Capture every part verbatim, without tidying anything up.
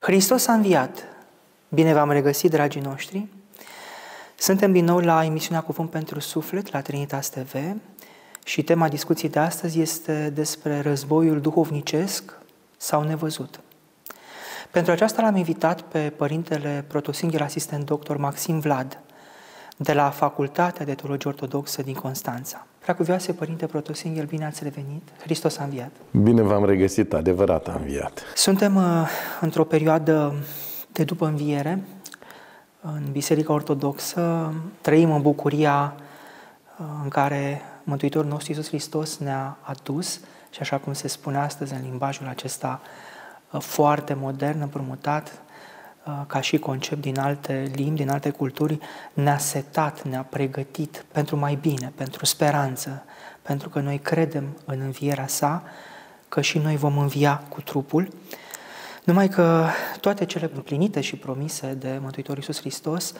Hristos a înviat! Bine v-am regăsit, dragii noștri! Suntem din nou la emisiunea Cuvânt pentru Suflet, la Trinitas T V, și tema discuției de astăzi este despre războiul duhovnicesc sau nevăzut. Pentru aceasta l-am invitat pe Părintele Protosinghel Asistent Doctor Maxim Vlad, de la Facultatea de Teologie Ortodoxă din Constanța. Preacuvioase Părinte Protosinghel, bine ați revenit! Hristos a înviat! Bine v-am regăsit, adevărat a înviat! Suntem uh, într-o perioadă de după înviere, în Biserica Ortodoxă, trăim în bucuria uh, în care Mântuitorul nostru Iisus Hristos ne-a adus și, așa cum se spune astăzi în limbajul acesta uh, foarte modern, împrumutat, ca și concept din alte limbi, din alte culturi, ne-a setat, ne-a pregătit pentru mai bine, pentru speranță, pentru că noi credem în învierea sa, că și noi vom învia cu trupul, numai că toate cele împlinite și promise de Mântuitorul Iisus Hristos,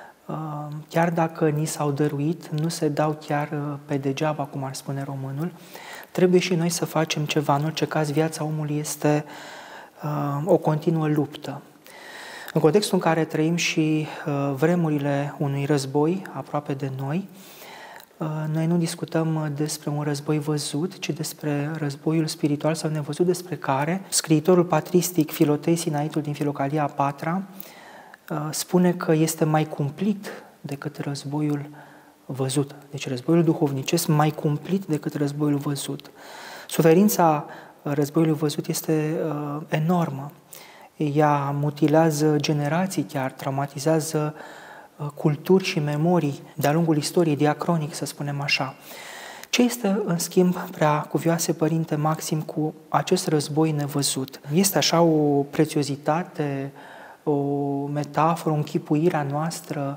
chiar dacă ni s-au dăruit, nu se dau chiar pe degeaba, cum ar spune românul, trebuie și noi să facem ceva. În orice caz, viața omului este o continuă luptă. În contextul în care trăim și uh, vremurile unui război aproape de noi, uh, noi nu discutăm despre un război văzut, ci despre războiul spiritual sau nevăzut, despre care scriitorul patristic Filotei Sinaitul din Filocalia a patra uh, spune că este mai cumplit decât războiul văzut. Deci războiul duhovnicesc mai cumplit decât războiul văzut. Suferința războiului văzut este uh, enormă. Ea mutilează generații chiar, traumatizează culturi și memorii de-a lungul istoriei, diacronic, să spunem așa. Ce este, în schimb, Preacuvioase Părinte Maxim, cu acest război nevăzut? Este așa o prețiozitate, o metaforă, o închipuire a noastră?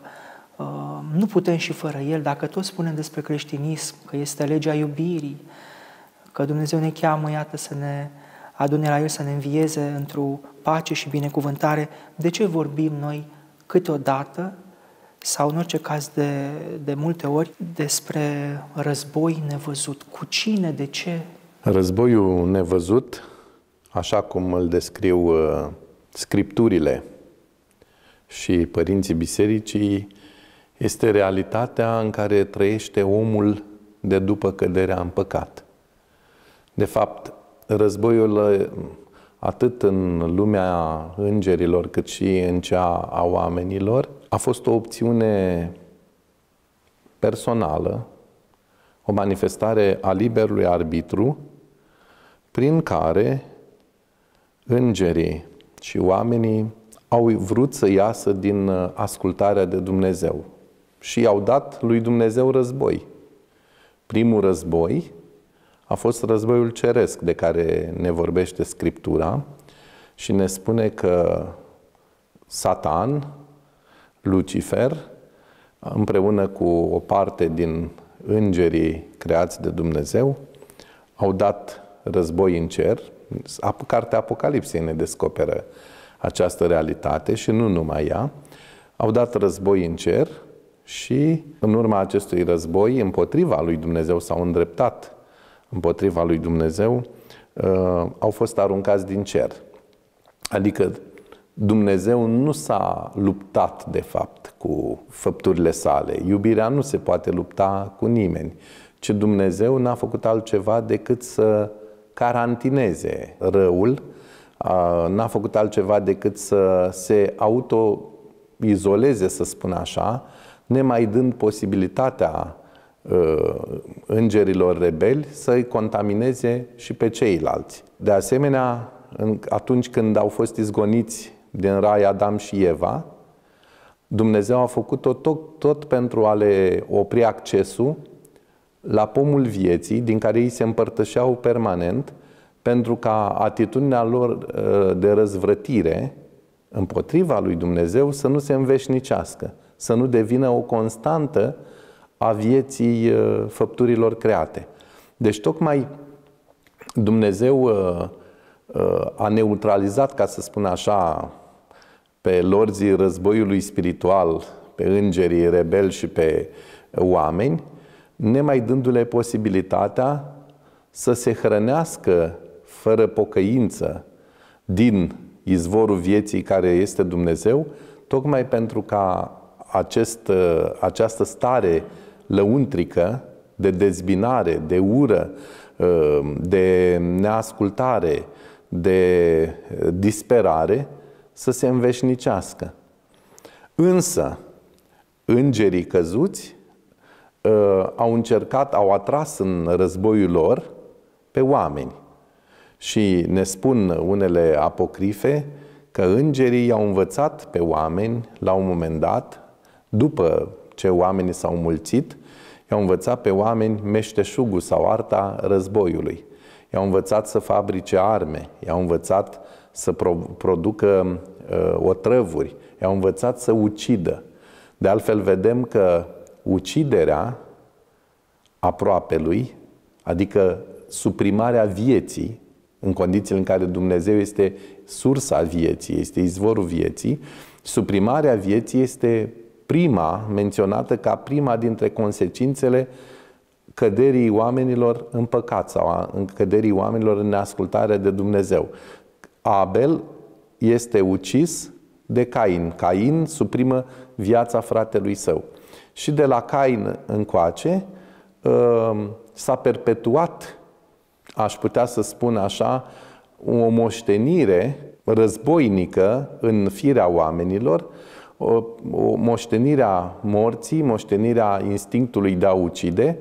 Nu putem și fără el. Dacă tot spunem despre creștinism, că este legea iubirii, că Dumnezeu ne cheamă, iată, să ne adune la el, să ne învieze într-o pace și binecuvântare, de ce vorbim noi câteodată, sau în orice caz de, de multe ori, despre război nevăzut? Cu cine, de ce? Războiul nevăzut, așa cum îl descriu uh, scripturile și părinții bisericii, este realitatea în care trăiește omul de după căderea în păcat. De fapt, războiul atât în lumea îngerilor cât și în cea a oamenilor a fost o opțiune personală, o manifestare a liberului arbitru prin care îngerii și oamenii au vrut să iasă din ascultarea de Dumnezeu și i-au dat lui Dumnezeu război. Primul război a fost războiul ceresc de care ne vorbește Scriptura și ne spune că Satan, Lucifer, împreună cu o parte din îngerii creați de Dumnezeu, au dat război în cer. Cartea Apocalipsei ne descoperă această realitate și nu numai ea. Au dat război în cer și în urma acestui război, împotriva lui Dumnezeu, s-au îndreptat împotriva lui Dumnezeu, uh, au fost aruncați din cer. Adică Dumnezeu nu s-a luptat, de fapt, cu făpturile sale. Iubirea nu se poate lupta cu nimeni, ci Dumnezeu n-a făcut altceva decât să carantineze răul, uh, n-a făcut altceva decât să se auto-izoleze, să spun așa, nemai dând posibilitatea îngerilor rebeli să-i contamineze și pe ceilalți. De asemenea, atunci când au fost izgoniți din rai Adam și Eva, Dumnezeu a făcut-o tot, tot pentru a le opri accesul la pomul vieții, din care ei se împărtășeau permanent, pentru ca atitudinea lor de răzvrătire împotriva lui Dumnezeu să nu se înveșnicească, să nu devină o constantă a vieții făpturilor create. Deci tocmai Dumnezeu a neutralizat, ca să spun așa, pe lorzii războiului spiritual, pe îngerii rebeli și pe oameni, nemai dându-le posibilitatea să se hrănească fără pocăință din izvorul vieții care este Dumnezeu, tocmai pentru ca acest, această stare lăuntrică de dezbinare, de ură, de neascultare, de disperare să se înveșnicească. Însă, îngerii căzuți au încercat, au atras în războiul lor pe oameni. Și ne spun unele apocrife că îngerii i-au învățat pe oameni, la un moment dat, după ce oamenii s-au mulțit, i-au învățat pe oameni meșteșugul sau arta războiului. I-au învățat să fabrice arme, i-au învățat să producă uh, otrăvuri, i-au învățat să ucidă. De altfel, vedem că uciderea aproapelui, adică suprimarea vieții, în condițiile în care Dumnezeu este sursa vieții, este izvorul vieții, suprimarea vieții este prima, menționată ca prima dintre consecințele căderii oamenilor în păcat sau în căderii oamenilor în neascultarea de Dumnezeu. Abel este ucis de Cain. Cain suprimă viața fratelui său. Și de la Cain încoace s-a perpetuat, aș putea să spun așa, o moștenire războinică în firea oamenilor, o, o moștenire a morții, moștenirea instinctului de a ucide,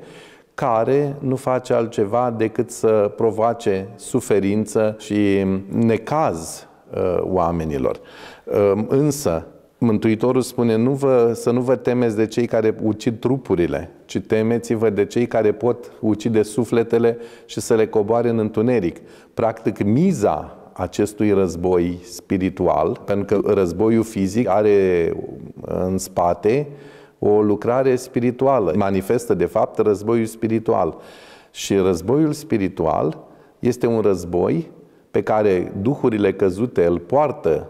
care nu face altceva decât să provoace suferință și necaz uh, oamenilor. Uh, însă, Mântuitorul spune, nu vă, să nu vă temeți de cei care ucid trupurile, ci temeți-vă de cei care pot ucide sufletele și să le coboare în întuneric. Practic, miza acestui război spiritual, pentru că războiul fizic are în spate o lucrare spirituală, manifestă de fapt războiul spiritual. Și războiul spiritual este un război pe care duhurile căzute îl poartă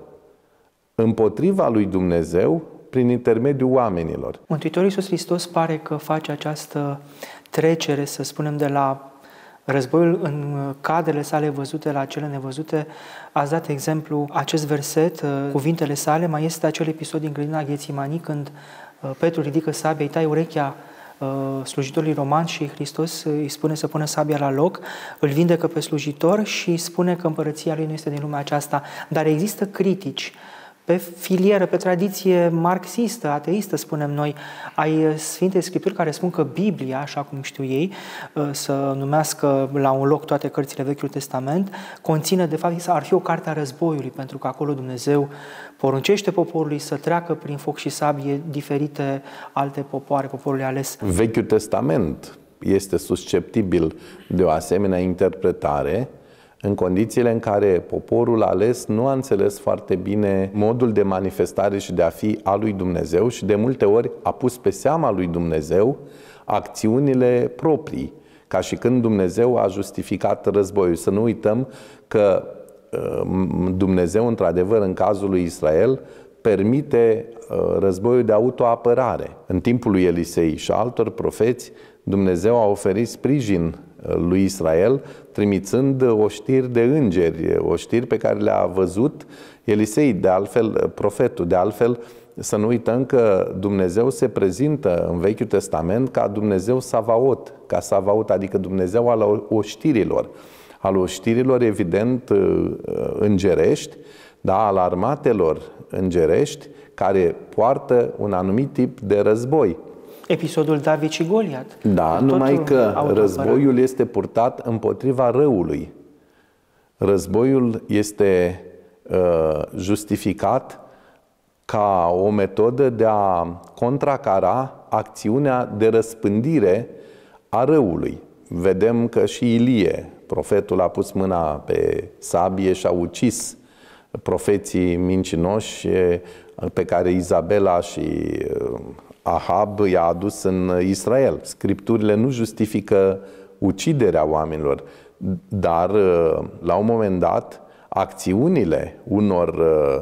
împotriva lui Dumnezeu prin intermediul oamenilor. Mântuitorul Iisus Hristos pare că face această trecere, să spunem, de la războiul în cadrele sale văzute la cele nevăzute. Ați dat exemplu acest verset, cuvintele sale, mai este acel episod din grădina Ghețimani când Petru ridică sabia, îi tai urechea slujitorului roman și Hristos îi spune să pună sabia la loc, îl vindecă pe slujitor și spune că împărăția lui nu este din lumea aceasta. Dar există critici pe filieră, pe tradiție marxistă, ateistă, spunem noi, ai Sfinte Scripturi care spun că Biblia, așa cum știu ei, să numească la un loc toate cărțile Vechiul Testament, conține, de fapt, ar fi o carte a războiului, pentru că acolo Dumnezeu poruncește poporului să treacă prin foc și sabie diferite alte popoare, poporului ales. Vechiul Testament este susceptibil de o asemenea interpretare, în condițiile în care poporul ales nu a înțeles foarte bine modul de manifestare și de a fi al lui Dumnezeu și de multe ori a pus pe seama lui Dumnezeu acțiunile proprii, ca și când Dumnezeu a justificat războiul. Să nu uităm că Dumnezeu, într-adevăr, în cazul lui Israel, permite războiul de autoapărare. În timpul lui Elisei și altor profeți, Dumnezeu a oferit sprijin lui Israel, trimițând oștiri de îngeri, oștiri pe care le-a văzut Elisei, de altfel, profetul. De altfel, să nu uităm că Dumnezeu se prezintă în Vechiul Testament ca Dumnezeu Savaot, ca Savaot, adică Dumnezeu al oștirilor. Al oștirilor, evident, îngerești, da, al armatelor îngerești, care poartă un anumit tip de război. Episodul David și Goliat. Da, numai că războiul este purtat împotriva răului. Războiul este uh, justificat ca o metodă de a contracara acțiunea de răspândire a răului. Vedem că și Ilie, profetul, a pus mâna pe sabie și a ucis profeții mincinoși pe care Izabela și Ahab i-a adus în Israel. Scripturile nu justifică uciderea oamenilor, dar la un moment dat acțiunile unor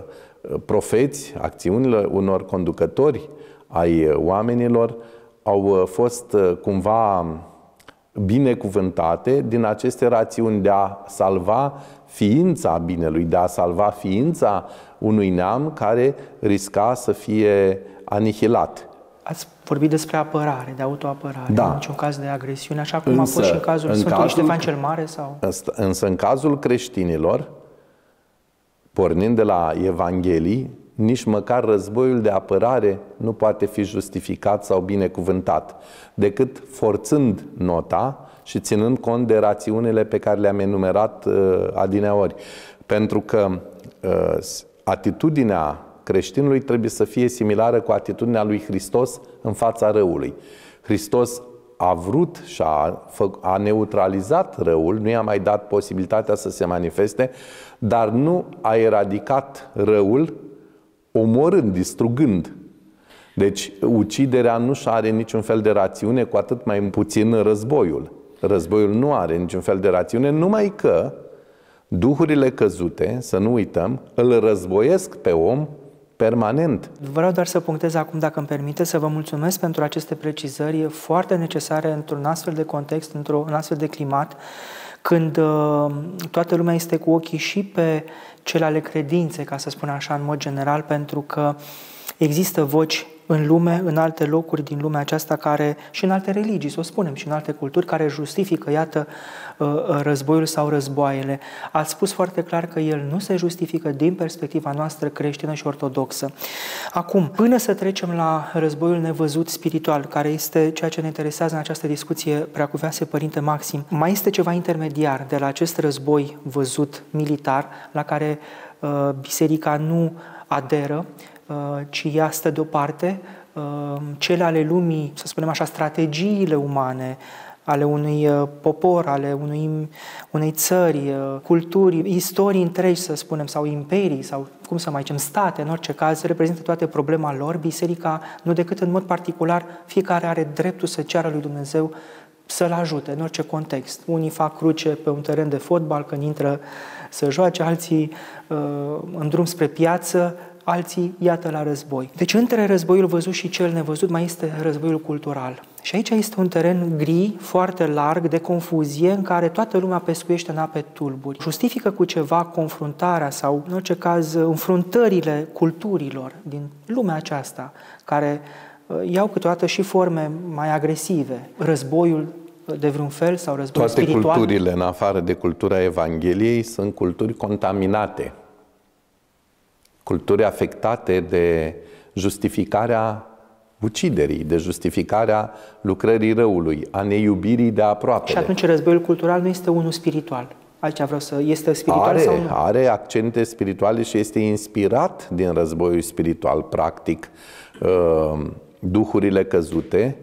profeți, acțiunile unor conducători ai oamenilor au fost cumva binecuvântate din aceste rațiuni de a salva ființa binelui, de a salva ființa unui neam care risca să fie anihilat. Ați vorbit despre apărare, de autoapărare, da. în niciun caz de agresiune, așa cum însă, a fost și în cazul în Sfântului cazul, Ștefan cel Mare? Sau? Însă în cazul creștinilor, pornind de la Evanghelii, nici măcar războiul de apărare nu poate fi justificat sau binecuvântat, decât forțând nota și ținând cont de rațiunile pe care le-am enumerat uh, adineori. Pentru că uh, atitudinea creștinului trebuie să fie similară cu atitudinea lui Hristos în fața răului. Hristos a vrut și a, a neutralizat răul, nu i-a mai dat posibilitatea să se manifeste, dar nu a eradicat răul omorând, distrugând. Deci uciderea nu și are niciun fel de rațiune, cu atât mai puțin războiul. Războiul nu are niciun fel de rațiune, numai că duhurile căzute, să nu uităm, îl războiesc pe om permanent. Vreau doar să punctez acum, dacă îmi permite, să vă mulțumesc pentru aceste precizări foarte necesare într-un astfel de context, într-un astfel de climat, când uh, toată lumea este cu ochii și pe cele ale credinței, ca să spun așa, în mod general, pentru că există voci în lume, în alte locuri din lumea aceasta, care, și în alte religii, să o spunem, și în alte culturi, care justifică, iată, războiul sau războaiele. Ați spus foarte clar că el nu se justifică din perspectiva noastră creștină și ortodoxă. Acum, până să trecem la războiul nevăzut spiritual, care este ceea ce ne interesează în această discuție, Preacuvioase Părinte Maxim, mai este ceva intermediar de la acest război văzut militar, la care uh, biserica nu aderă, ci ea stă deoparte, cele ale lumii, să spunem așa, strategiile umane, ale unui popor, ale unui, unei țări, culturi, istorii întregi, să spunem, sau imperii, sau cum să mai zicem, state, în orice caz, reprezintă toate problema lor. Biserica, nu decât în mod particular, fiecare are dreptul să ceară lui Dumnezeu să-l ajute, în orice context. Unii fac cruce pe un teren de fotbal când intră să joace, alții în drum spre piață, alții, iată, la război. Deci, între războiul văzut și cel nevăzut mai este războiul cultural. Și aici este un teren gri, foarte larg, de confuzie, în care toată lumea pescuiește în ape tulburi. Justifică cu ceva confruntarea sau, în orice caz, înfruntările culturilor din lumea aceasta, care iau câteodată și forme mai agresive. Războiul de vreun fel sau războiul Toate spiritual. Toate culturile, în afară de cultura Evangheliei, sunt culturi contaminate. Culturi afectate de justificarea uciderii, de justificarea lucrării răului, a neiubirii de aproapele. Și atunci războiul cultural nu este unul spiritual. Aici vreau să... Este spiritual are, sau nu? Are accente spirituale și este inspirat din războiul spiritual. Practic, duhurile căzute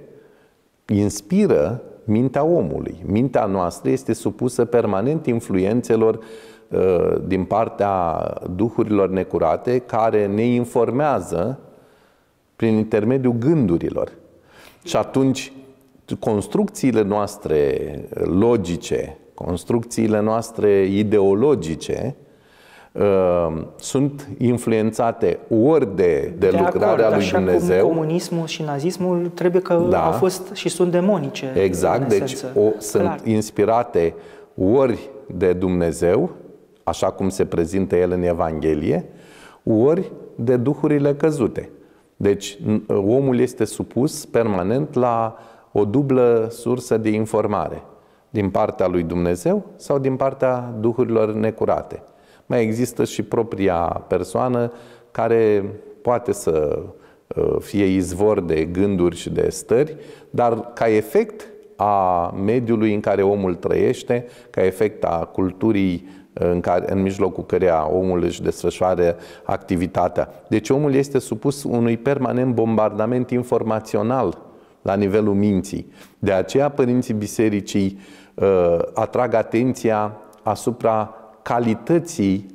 inspiră mintea omului. Mintea noastră este supusă permanent influențelor din partea duhurilor necurate, care ne informează prin intermediul gândurilor. Și atunci construcțiile noastre logice, construcțiile noastre ideologice uh, sunt influențate ori de, de, de lucrarea acord, lui așa Dumnezeu. Cum comunismul și nazismul trebuie că da. au fost și sunt demonice. Exact, deci o, sunt Clar. inspirate ori de Dumnezeu, așa cum se prezintă el în Evanghelie, ori de duhurile căzute. Deci omul este supus permanent la o dublă sursă de informare, din partea lui Dumnezeu sau din partea duhurilor necurate. Mai există și propria persoană care poate să fie izvor de gânduri și de stări, dar ca efect a mediului în care omul trăiește, ca efect a culturii în, care, în mijlocul căreia omul își desfășoară activitatea. Deci omul este supus unui permanent bombardament informațional la nivelul minții. De aceea părinții bisericii uh, atrag atenția asupra calității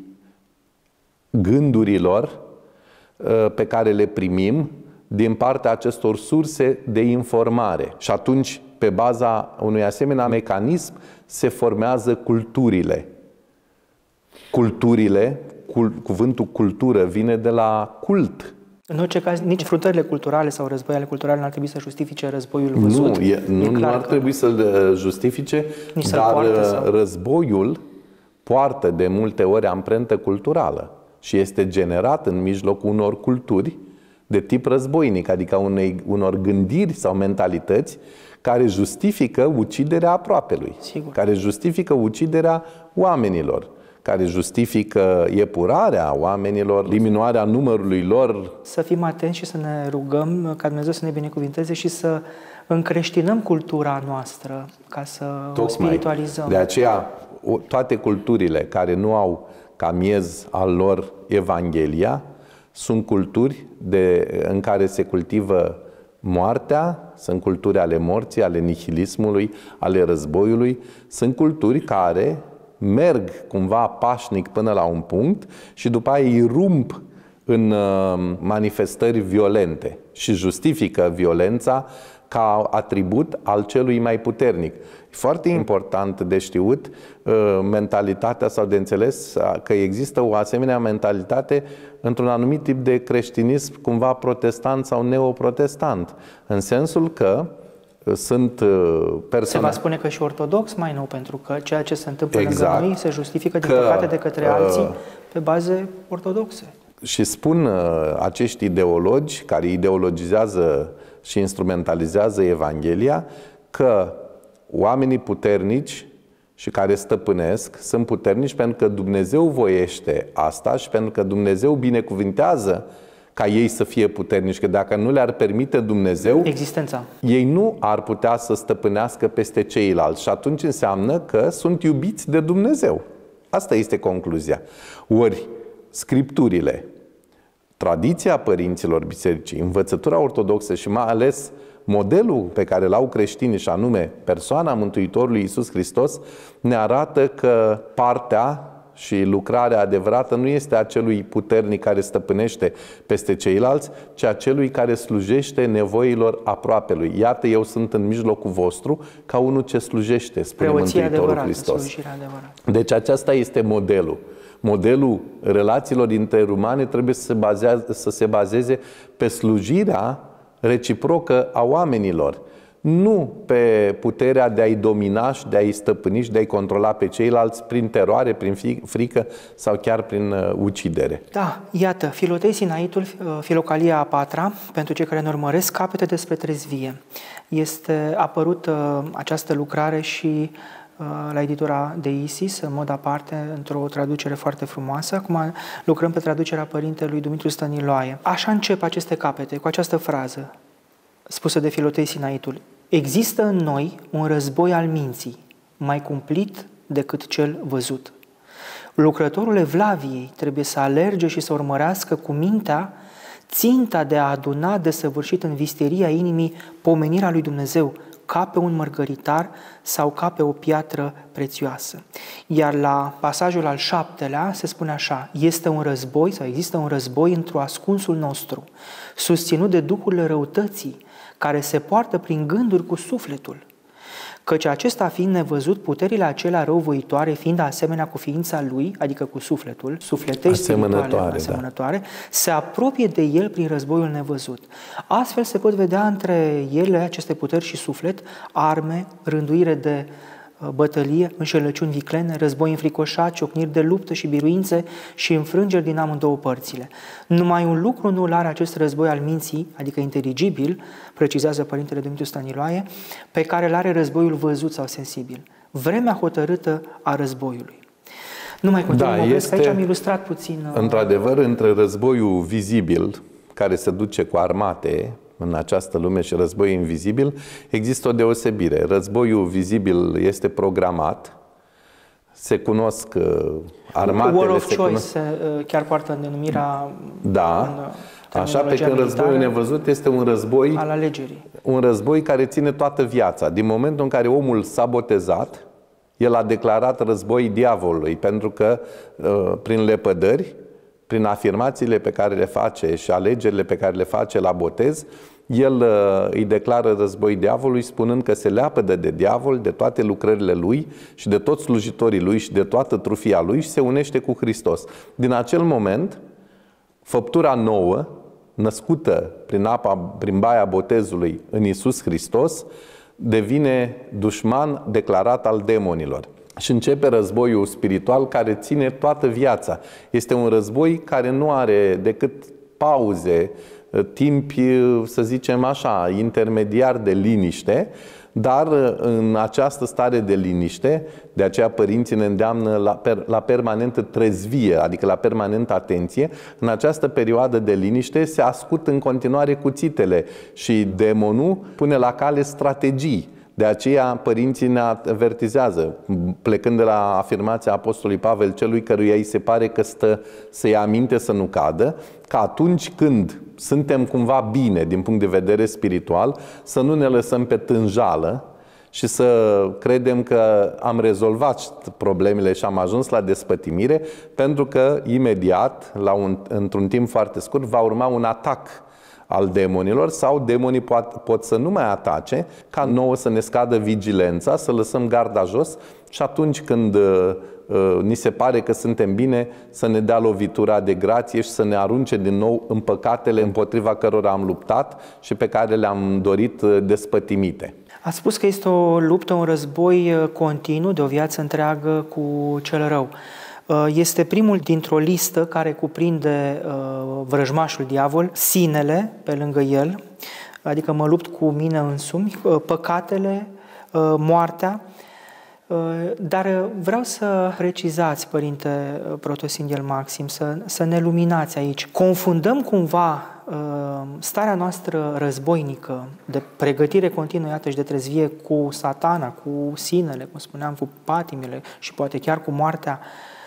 gândurilor uh, pe care le primim din partea acestor surse de informare. Și atunci, pe baza unui asemenea mecanism, se formează culturile. Culturile, cul, cuvântul cultură vine de la cult. În orice caz, nici fruntarile culturale sau războiile culturale nu ar trebui să justifice războiul văzut. Nu, e, nu, nu ar trebui să-l justifice, dar poartă, sau... războiul poartă de multe ori amprentă culturală și este generat în mijlocul unor culturi de tip războinic, adică unei, unor gândiri sau mentalități care justifică uciderea aproapelui, Sigur. care justifică uciderea oamenilor, care justifică epurarea oamenilor, diminuarea numărului lor. Să fim atenți și să ne rugăm ca Dumnezeu să ne binecuvinteze și să încreștinăm cultura noastră, ca să Tocmai. o spiritualizăm. De aceea, toate culturile care nu au ca miez al lor Evanghelia sunt culturi de, în care se cultivă moartea, sunt culturi ale morții, ale nihilismului, ale războiului, sunt culturi care merg cumva pașnic până la un punct și după aia îi rump în manifestări violente și justifică violența ca atribut al celui mai puternic. E foarte important de știut mentalitatea sau de înțeles că există o asemenea mentalitate într-un anumit tip de creștinism cumva protestant sau neoprotestant, în sensul că sunt persoane... Se va spune că și ortodox mai nou, pentru că ceea ce se întâmplă exact. lângă noi se justifică din că, păcate de către alții pe baze ortodoxe. Și spun acești ideologi care ideologizează și instrumentalizează Evanghelia că oamenii puternici și care stăpânesc sunt puternici pentru că Dumnezeu voiește asta și pentru că Dumnezeu binecuvintează ca ei să fie puternici, că dacă nu le-ar permite Dumnezeu, existența, ei nu ar putea să stăpânească peste ceilalți și atunci înseamnă că sunt iubiți de Dumnezeu. Asta este concluzia. Ori Scripturile, tradiția părinților bisericii, învățătura ortodoxă și mai ales modelul pe care l-au creștinii, și anume persoana Mântuitorului Iisus Hristos, ne arată că partea și lucrarea adevărată nu este a celui puternic care stăpânește peste ceilalți, ci a celui care slujește nevoilor aproapelui. Iată, eu sunt în mijlocul vostru ca unul ce slujește, spune Mântuitorul Hristos. Deci aceasta este modelul. Modelul relațiilor interumane trebuie să se, bazează, să se bazeze pe slujirea reciprocă a oamenilor, nu pe puterea de a-i domina și de a-i stăpâni și de a-i controla pe ceilalți prin teroare, prin frică sau chiar prin ucidere. Da, iată, Filotei Sinaitul, Filocalia a patra, pentru cei care ne urmăresc, capete despre trezvie. Este apărută această lucrare și la editura de Isis, în mod aparte, într-o traducere foarte frumoasă. Acum lucrăm pe traducerea părintelui Dumitru Stăniloae. Așa încep aceste capete, cu această frază spusă de Filotei Sinaitul: există în noi un război al minții, mai cumplit decât cel văzut. Lucrătorul Evlaviei trebuie să alerge și să urmărească cu mintea ținta de a aduna desăvârșit în visteria inimii pomenirea lui Dumnezeu, ca pe un mărgăritar sau ca pe o piatră prețioasă. Iar la pasajul al șaptelea se spune așa: este un război sau există un război într-o ascunsul nostru, susținut de duhurile răutății, care se poartă prin gânduri cu sufletul. Căci acesta fiind nevăzut, puterile acelea răuvoitoare fiind asemenea cu ființa lui, adică cu sufletul, sufletești spirituale, asemănătoare, da. se apropie de el prin războiul nevăzut. Astfel se pot vedea între ele, aceste puteri și suflet, arme, rânduire de bătălie, înșelăciuni viclene, război înfricoșat, ciocniri de luptă și biruințe și înfrângeri din amândouă părțile. Numai un lucru nu-l are acest război al minții, adică inteligibil, precizează părintele Dumitru Stăniloae, pe care îl are războiul văzut sau sensibil. Vremea hotărâtă a războiului. Nu mai continuăm, da, este, aici am ilustrat puțin... Într-adevăr, între războiul vizibil, care se duce cu armate în această lume, și războiul invizibil, există o deosebire. Războiul vizibil este programat, se cunosc armatele... War of se Choice cunosc... se, chiar poartă denumirea... Da, așa, pe când războiul nevăzut este un război... al alegerii. Un război care ține toată viața. Din momentul în care omul s-a botezat, el a declarat război diavolului, pentru că prin lepădări, prin afirmațiile pe care le face și alegerile pe care le face la botez, el îi declară război diavolului, spunând că se leapădă de diavol, de toate lucrările lui și de toți slujitorii lui și de toată trufia lui și se unește cu Hristos. Din acel moment, făptura nouă născută prin apa, prin baia botezului în Iisus Hristos, devine dușman declarat al demonilor. Și începe războiul spiritual care ține toată viața. Este un război care nu are decât pauze, timpi, să zicem așa, intermediar de liniște, dar în această stare de liniște, de aceea părinții ne îndeamnă la, per, la permanentă trezvie, adică la permanentă atenție, în această perioadă de liniște se ascult în continuare cuțitele și demonul pune la cale strategii. De aceea părinții ne avertizează, plecând de la afirmația Apostolului Pavel, celui căruia îi se pare că stă să ia aminte să nu cadă, că atunci când suntem cumva bine din punct de vedere spiritual, să nu ne lăsăm pe tânjală și să credem că am rezolvat problemele și am ajuns la despătimire, pentru că imediat, la un, într-un timp foarte scurt, va urma un atac al demonilor sau demonii pot, pot să nu mai atace, ca nouă să ne scadă vigilența, să lăsăm garda jos și atunci când uh, uh, ni se pare că suntem bine, să ne dea lovitura de grație și să ne arunce din nou în păcatele împotriva cărora am luptat și pe care le-am dorit uh, despătimite. Ați spus că este o luptă, un război continuu de o viață întreagă cu cel rău. Este primul dintr-o listă care cuprinde vrăjmașul diavol, sinele pe lângă el, adică mă lupt cu mine însumi, păcatele, moartea. Dar vreau să precizați, Părinte Protosinghel Maxim, să, să ne luminați aici. Confundăm cumva starea noastră războinică de pregătire continuă, iată, și de trezvie cu satana, cu sinele, cum spuneam, cu patimile și poate chiar cu moartea,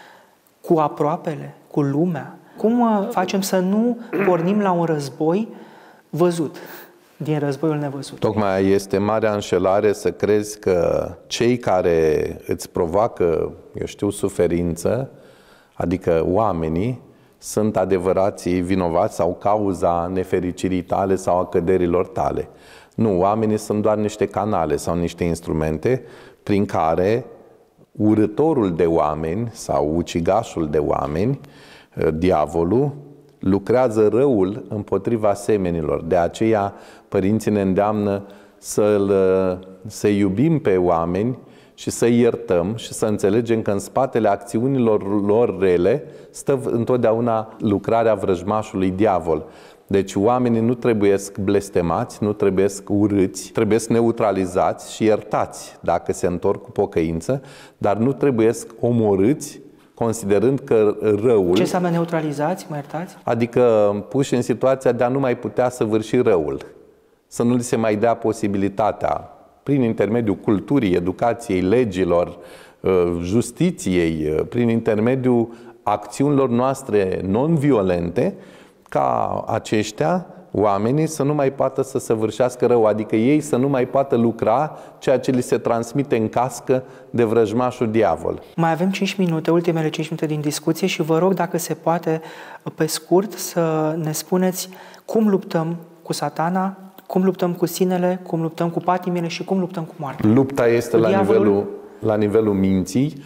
cu aproapele, cu lumea. Cum facem să nu pornim la un război văzut, din războiul nevăzut? Tocmai este marea înșelare să crezi că cei care îți provoacă, eu știu, suferință, adică oamenii, sunt adevărații vinovați sau cauza nefericirii tale sau a căderilor tale. Nu, oamenii sunt doar niște canale sau niște instrumente prin care urătorul de oameni sau ucigașul de oameni, diavolul, lucrează răul împotriva semenilor. De aceea părinții ne îndeamnă să-l, să iubim pe oameni și să-i iertăm și să înțelegem că în spatele acțiunilor lor rele stă întotdeauna lucrarea vrăjmașului diavol. Deci oamenii nu trebuiesc blestemați, nu trebuiesc urâți, trebuie neutralizați și iertați dacă se întorc cu pocăință, dar nu trebuiesc omorâți, considerând că răul... Ce înseamnă neutralizați, mă iertați? Adică puși în situația de a nu mai putea săvârși răul, să nu li se mai dea posibilitatea, prin intermediul culturii, educației, legilor, justiției, prin intermediul acțiunilor noastre non-violente, ca aceștia, oamenii, să nu mai poată să săvârșească rău, adică ei să nu mai poată lucra ceea ce li se transmite în cască de vrăjmașul diavol. Mai avem cinci minute, ultimele cinci minute din discuție și vă rog, dacă se poate, pe scurt, să ne spuneți cum luptăm cu satana, cum luptăm cu sinele, cum luptăm cu patimile și cum luptăm cu moartea. Lupta este la nivelul, la nivelul minții.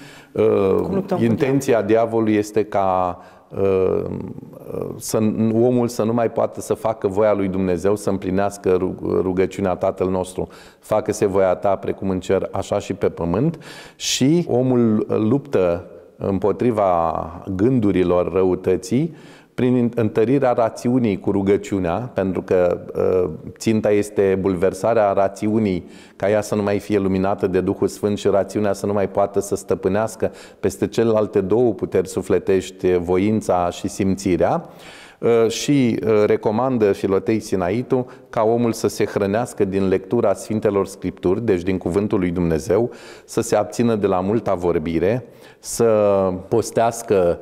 Intenția diavolului este ca să, omul să nu mai poată să facă voia lui Dumnezeu, să împlinească rugăciunea Tatăl nostru, facă-se voia ta precum în cer, așa și pe pământ, și omul luptă împotriva gândurilor răutății prin întărirea rațiunii cu rugăciunea, pentru că uh, ținta este bulversarea rațiunii, ca ea să nu mai fie luminată de Duhul Sfânt și rațiunea să nu mai poată să stăpânească peste celelalte două puteri sufletești, voința și simțirea. Uh, și uh, recomandă Filotei Sinaitu ca omul să se hrănească din lectura Sfintelor Scripturi, deci din Cuvântul lui Dumnezeu, să se abțină de la multa vorbire, să postească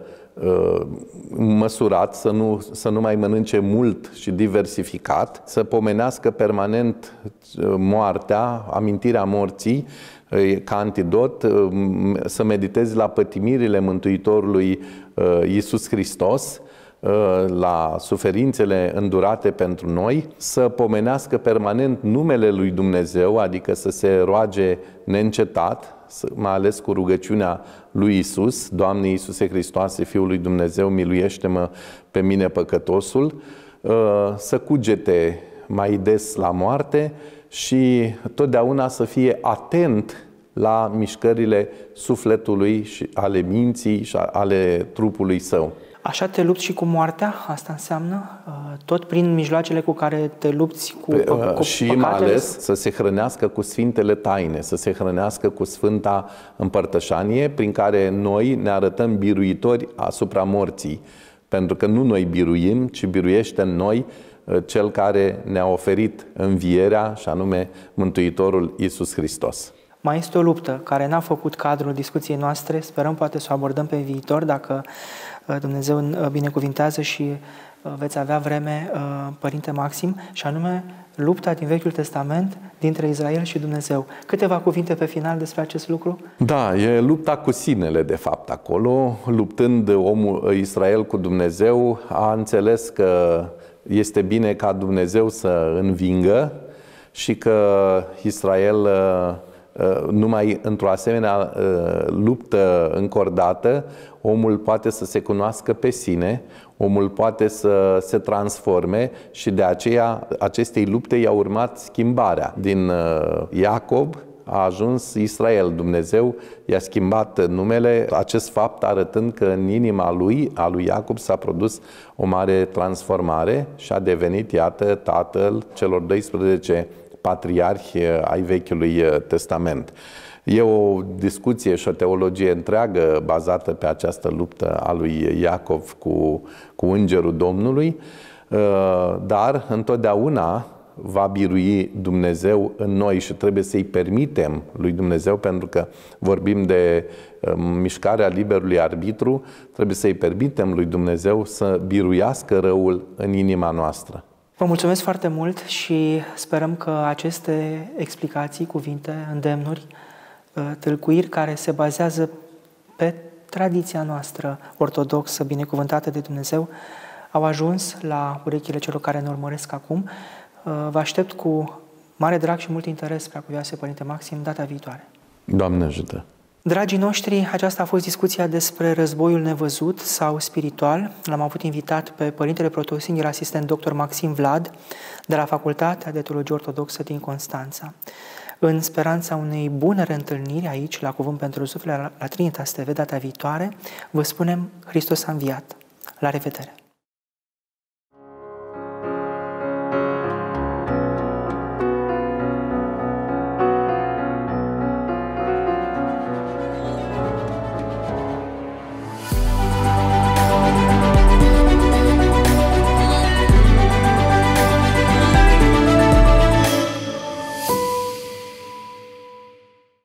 măsurat, să nu, să nu mai mănânce mult și diversificat, să pomenească permanent moartea, amintirea morții ca antidot, să mediteze la pătimirile Mântuitorului Iisus Hristos, la suferințele îndurate pentru noi, să pomenească permanent numele lui Dumnezeu, adică să se roage neîncetat, mai ales cu rugăciunea lui Iisus: Doamne Iisuse Hristoase, Fiul lui Dumnezeu, miluiește-mă pe mine păcătosul. să cugete mai des la moarte și totdeauna să fie atent la mișcările sufletului și ale minții și ale trupului său. Așa te lupți și cu moartea? Asta înseamnă? Tot prin mijloacele cu care te lupți cu, Pe, cu și păcatele? mai ales să se hrănească cu Sfintele Taine, să se hrănească cu Sfânta Împărtășanie, prin care noi ne arătăm biruitori asupra morții. Pentru că nu noi biruim, ci biruiește în noi Cel care ne-a oferit învierea, și anume Mântuitorul Iisus Hristos. Mai este o luptă care n-a făcut cadrul discuției noastre, sperăm poate să o abordăm pe viitor, dacă Dumnezeu binecuvintează și veți avea vreme, Părinte Maxim, și anume lupta din Vechiul Testament dintre Israel și Dumnezeu. Câteva cuvinte pe final despre acest lucru? Da, e lupta cu sinele, de fapt, acolo. Luptând omul Israel cu Dumnezeu, a înțeles că este bine ca Dumnezeu să învingă și că Israel, numai într-o asemenea luptă încordată, omul poate să se cunoască pe sine, omul poate să se transforme și de aceea acestei lupte i-a urmat schimbarea. Din Iacob a ajuns Israel. Dumnezeu i-a schimbat numele, acest fapt arătând că în inima lui, a lui Iacob, s-a produs o mare transformare și a devenit, iată, tatăl celor doisprezece patriarhi ai Vechiului Testament. E o discuție și o teologie întreagă bazată pe această luptă a lui Iacov cu, cu Îngerul Domnului, dar întotdeauna va birui Dumnezeu în noi și trebuie să-i permitem lui Dumnezeu, pentru că vorbim de mișcarea liberului arbitru, trebuie să-i permitem lui Dumnezeu să biruiască răul în inima noastră. Vă mulțumesc foarte mult și sperăm că aceste explicații, cuvinte, îndemnuri, tâlcuiri care se bazează pe tradiția noastră ortodoxă, binecuvântată de Dumnezeu, au ajuns la urechile celor care ne urmăresc acum. Vă aștept cu mare drag și mult interes, Preacuvioase Părinte Maxim, data viitoare. Doamne ajută! Dragii noștri, aceasta a fost discuția despre războiul nevăzut sau spiritual. L-am avut invitat pe Părintele Protosinghel asistent doctor Maxim Vlad de la Facultatea de Teologie Ortodoxă din Constanța. În speranța unei bune reîntâlniri aici, la Cuvânt pentru Suflet, la Trinitas T V, data viitoare, vă spunem: Hristos a înviat! La revedere!